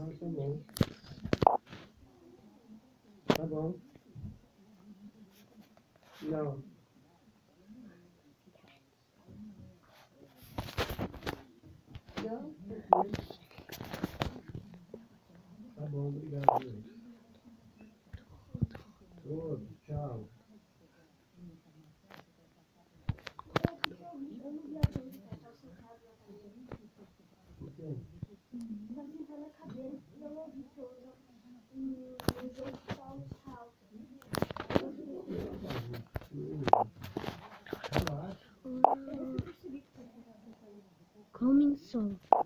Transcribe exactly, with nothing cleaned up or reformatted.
tá bom. Tá bom. Não. Não. Tá bom, obrigado. Todo, tchau. Eu não vi a gente, eu tava sentado na cadeira. Por quê? Eu tava sentada na cadeira e eu ouvi todo um jogo de Paulo Salto. Relaxa. Eu percebi que você estava cantando. Coming soon.